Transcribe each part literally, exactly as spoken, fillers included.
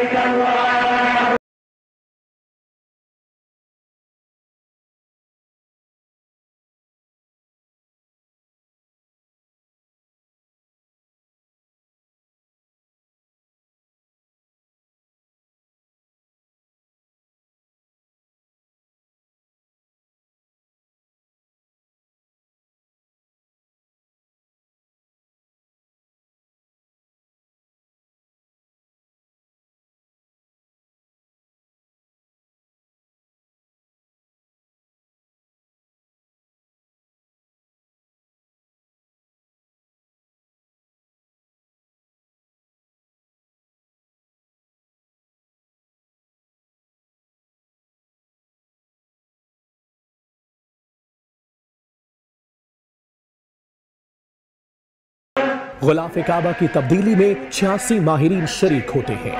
ग़िलाफ़े काबा की तब्दीली में छियासी माहिरीन शरीक होते हैं।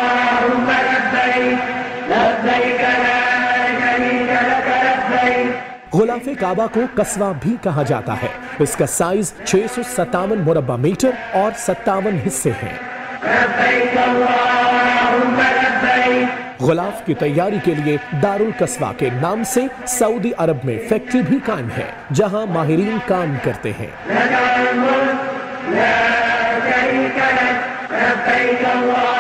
ग़िलाफ़े काबा को कस्वा भी कहा जाता है। इसका साइज छह सौ सत्तावन मुरब्बा मीटर और सत्तावन हिस्से हैं। ग़िलाफ़ की तैयारी के लिए दारुल कस्वा के नाम से सऊदी अरब में फैक्ट्री भी कायम है, जहां माहिरीन काम करते हैं। لا شريك لك لبيك الله